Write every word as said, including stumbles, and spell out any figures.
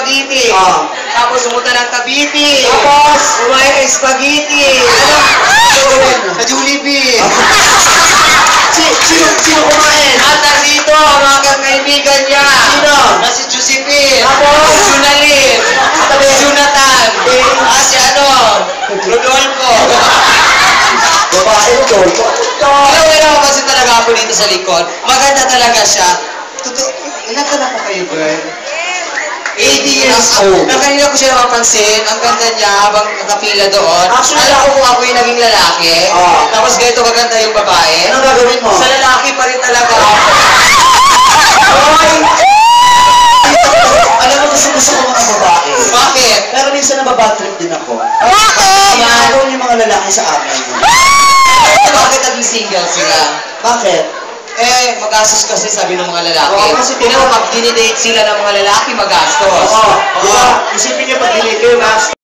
spaghetti. Ah. Tapos pumunta ng Cavite. Tapos? Kumain ng spaghetti. Ano? Sa Jollibee. Si, sino, sino kumain? At nandito ang mga kaibigan niya. Sino? Na si Josephine. Tapos? Si Junalyn. Tabi. Si Jonathan. Ah, si ano? Rodolfo. Babae ko, Rodolfo. Alam mo naman kasi talaga ako dito sa likod. Maganda talaga siya. Totoo, ilan ka na po kayo, girl? eighty years old. Pero kanina ko siya napapansin, ang ganda niya habang nakapila doon. Actually, alam ko kung ako yung naging lalaki. Oh. Tapos ganito kaganda yung babae. Anong gagawin mo? Sa lalaki pa rin talaga ako. Ay! Alam mo, gusto gusto ko mga babae. Bakit? Pero minsan nababatrip din ako. Bakit? Ginagawa yung mga lalaki sa akin. Bakit naging single sila? Bakit? Eh, magastos kasi sabi ng mga lalaki. Oo, kasi Pero pag dinidate sila ng mga lalaki, magastos. Oo. Diba? Isipin niyo pag dinate kayo, mas